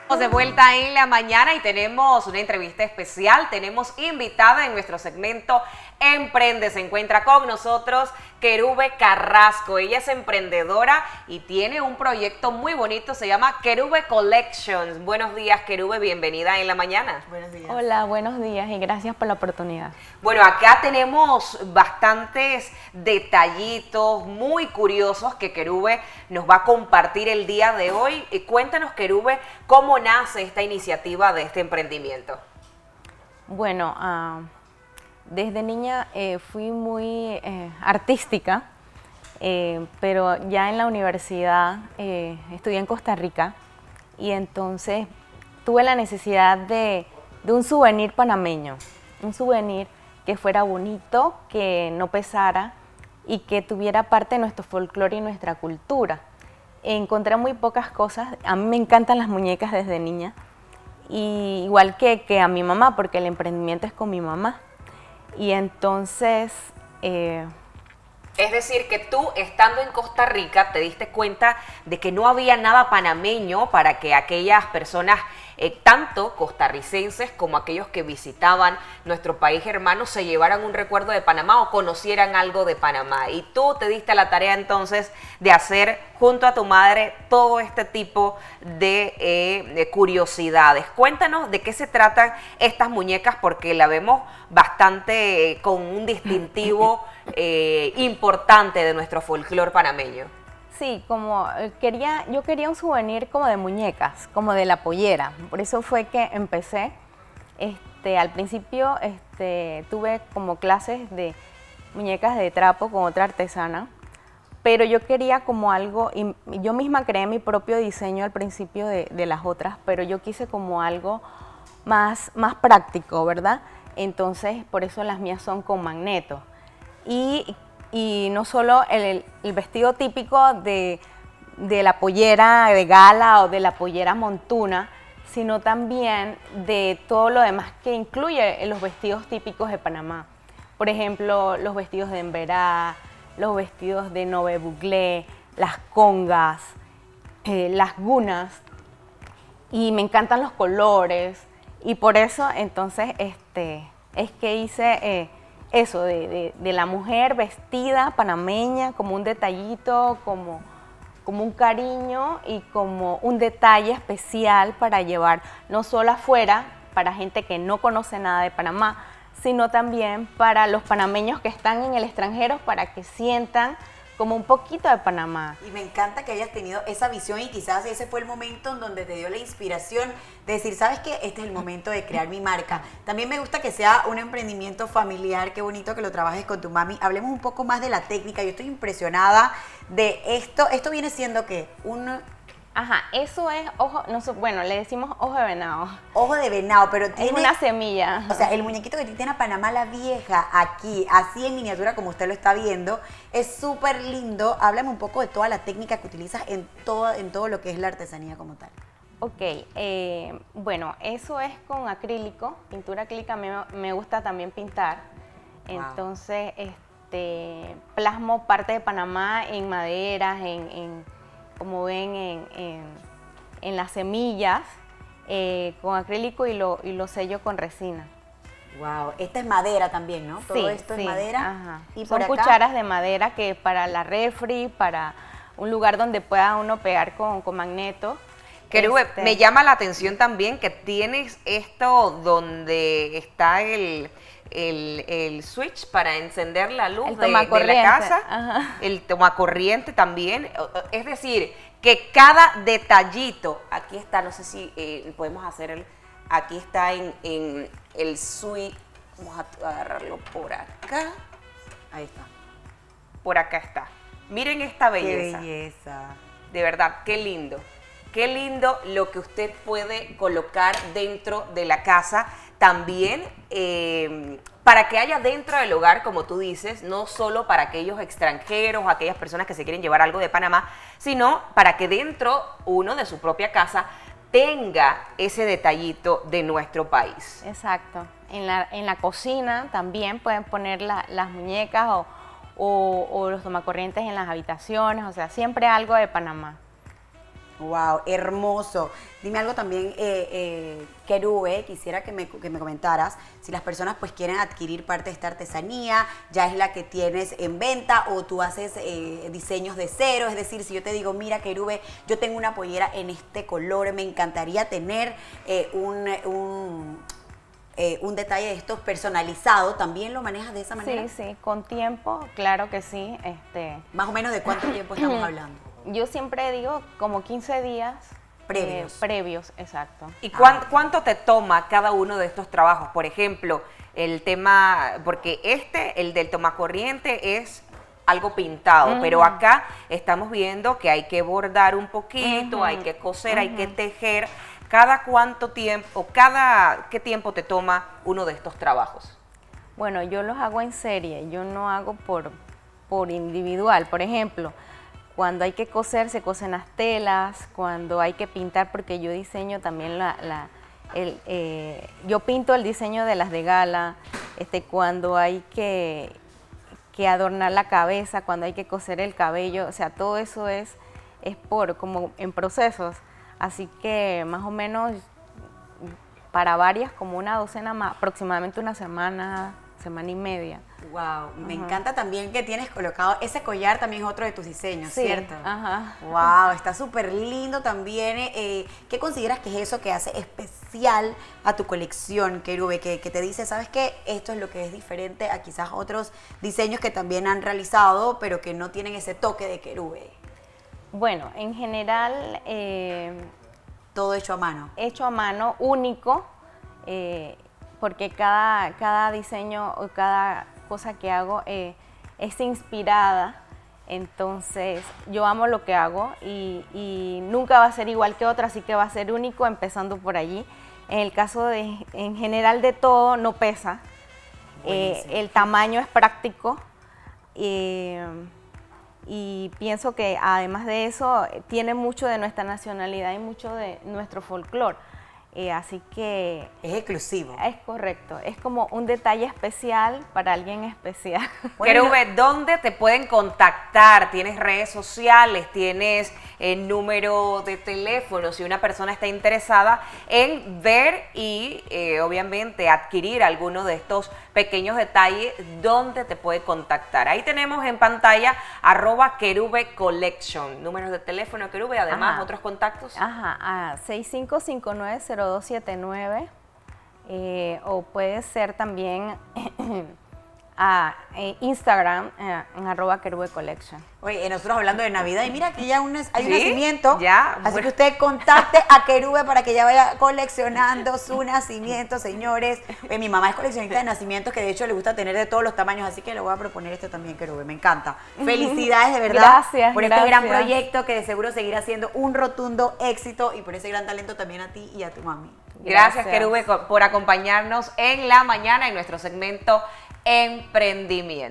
Estamos de vuelta en la mañana y tenemos una entrevista especial. Tenemos invitada en nuestro segmento Emprende. Se encuentra con nosotros Querube Carrasco. Ella es emprendedora y tiene un proyecto muy bonito. Se llama Querube Collections. Buenos días, Querube. Bienvenida en la mañana. Buenos días. Hola, buenos días y gracias por la oportunidad. Bueno, acá tenemos bastantes detallitos muy curiosos que Querube nos va a compartir el día de hoy. Cuéntanos, Querube, ¿cómo nace esta iniciativa de este emprendimiento? Bueno, desde niña fui muy artística, pero ya en la universidad estudié en Costa Rica y entonces tuve la necesidad de un souvenir panameño, un souvenir que fuera bonito, que no pesara y que tuviera parte de nuestro folclore y nuestra cultura. Encontré muy pocas cosas. A mí me encantan las muñecas desde niña, y igual que a mi mamá, porque el emprendimiento es con mi mamá. Y entonces... Es decir, que tú, estando en Costa Rica, te diste cuenta de que no había nada panameño para que aquellas personas, tanto costarricenses como aquellos que visitaban nuestro país hermano, se llevaran un recuerdo de Panamá o conocieran algo de Panamá. Y tú te diste la tarea entonces de hacer junto a tu madre todo este tipo de curiosidades. Cuéntanos de qué se tratan estas muñecas, porque la vemos bastante con un distintivo importante de nuestro folclore panameño. Sí, como yo quería un souvenir como de muñecas, como de la pollera. Por eso fue que empecé. Al principio tuve como clases de muñecas de trapo con otra artesana, pero yo quería como algo, y yo misma creé mi propio diseño al principio de las otras, pero yo quise como algo más práctico, ¿verdad? Entonces, por eso las mías son con magneto. Y no solo el vestido típico de la pollera de gala o de la pollera montuna, sino también de todo lo demás que incluye los vestidos típicos de Panamá. Por ejemplo, los vestidos de emberá, los vestidos de nove buglé, las congas, las gunas, y me encantan los colores, y por eso entonces es que hice eso de la mujer vestida panameña, como un detallito, como un cariño y como un detalle especial para llevar no solo afuera, para gente que no conoce nada de Panamá, sino también para los panameños que están en el extranjero, para que sientan como un poquito de Panamá. Y me encanta que hayas tenido esa visión, y quizás ese fue el momento en donde te dio la inspiración de decir, ¿sabes qué? Este es el momento de crear mi marca. También me gusta que sea un emprendimiento familiar. Qué bonito que lo trabajes con tu mami. Hablemos un poco más de la técnica. Yo estoy impresionada de esto. ¿Esto viene siendo qué? Ajá, eso es ojo, no sé, bueno, le decimos ojo de venado. Ojo de venado, pero tiene... Es una semilla. O sea, el muñequito que tiene a Panamá la Vieja aquí, así en miniatura como usted lo está viendo, es súper lindo. Háblame un poco de toda la técnica que utilizas en todo lo que es la artesanía como tal. Ok, bueno, eso es con acrílico, pintura acrílica. A mí me gusta también pintar. Wow. Entonces, plasmo parte de Panamá en maderas, como ven en las semillas, con acrílico, y lo sello con resina. Wow, esta es madera también, ¿no? Todo esto es madera. Ajá. Y son cucharas de madera que para la refri, para un lugar donde pueda uno pegar con magneto. Querube, me llama la atención también que tienes esto donde está el switch para encender la luz de la casa. Ajá. El tomacorriente también. Es decir, que cada detallito, aquí está, no sé si podemos hacer aquí está en el switch. Vamos a agarrarlo por acá. Ahí está. Por acá está. Miren esta belleza. Qué belleza. De verdad, qué lindo. Qué lindo lo que usted puede colocar dentro de la casa. También para que haya dentro del hogar, como tú dices, no solo para aquellos extranjeros o aquellas personas que se quieren llevar algo de Panamá, sino para que dentro uno de su propia casa tenga ese detallito de nuestro país. Exacto. En la cocina también pueden poner las muñecas o los tomacorrientes en las habitaciones, o sea, siempre algo de Panamá. Wow, hermoso. Dime algo también, Querube, quisiera que me comentaras si las personas pues quieren adquirir parte de esta artesanía, ya es la que tienes en venta o tú haces diseños de cero, es decir, si yo te digo, mira Querube, yo tengo una pollera en este color, me encantaría tener un detalle de estos personalizado, ¿también lo manejas de esa manera? Sí, con tiempo, claro que sí. Más o menos de cuánto tiempo estamos hablando. Yo siempre digo como 15 días. Previos. Previos, exacto. ¿Y cuánto te toma cada uno de estos trabajos? Por ejemplo, el tema, porque el del tomacorriente es algo pintado, pero acá estamos viendo que hay que bordar un poquito, hay que coser, hay que tejer. ¿Cada cuánto tiempo, qué tiempo te toma uno de estos trabajos? Bueno, yo los hago en serie, yo no hago por individual. Por ejemplo, cuando hay que coser, se cosen las telas, cuando hay que pintar, porque yo diseño también yo pinto el diseño de las de gala, cuando hay que adornar la cabeza, cuando hay que coser el cabello, o sea, todo eso es como en procesos. Así que más o menos para varias, como una docena más, aproximadamente una semana, semana y media. Wow, me encanta también que tienes colocado ese collar, también es otro de tus diseños, sí, ¿cierto? Ajá. Wow, está súper lindo también. ¿Qué consideras que es eso que hace especial a tu colección, Querube? Que te dice, ¿sabes qué? Esto es lo que es diferente a quizás otros diseños que también han realizado, pero que no tienen ese toque de Querube. Bueno, en general... todo hecho a mano. Hecho a mano, único, porque cada diseño o cada cosa que hago es inspirada. Entonces, yo amo lo que hago y nunca va a ser igual que otra, así que va a ser único empezando por allí. En el caso en general de todo, no pesa. El tamaño es práctico. Y pienso que además de eso tiene mucho de nuestra nacionalidad y mucho de nuestro folclore. Así que... Es exclusivo. Es correcto, es como un detalle especial para alguien especial. Querube, ¿dónde te pueden contactar? ¿Tienes redes sociales? ¿Tienes el número de teléfono? Si una persona está interesada en ver y obviamente adquirir alguno de estos pequeños detalles, ¿dónde te puede contactar? Ahí tenemos en pantalla @Querube Collection. Números de teléfono, Querube, además otros contactos. A 6559-0279 o puede ser también a Instagram en @Querube Collection. Oye, nosotros hablando de Navidad y mira que ya hay un nacimiento, ya, así que usted contacte a Querube para que ya vaya coleccionando su nacimiento, señores. Oye, mi mamá es coleccionista de nacimientos, que de hecho le gusta tener de todos los tamaños, así que le voy a proponer este también, Querube, me encanta. Felicidades de verdad Gracias, por este gran proyecto que de seguro seguirá siendo un rotundo éxito y por ese gran talento también a ti y a tu mami. Gracias, Querube, por acompañarnos en la mañana en nuestro segmento Emprendimiento.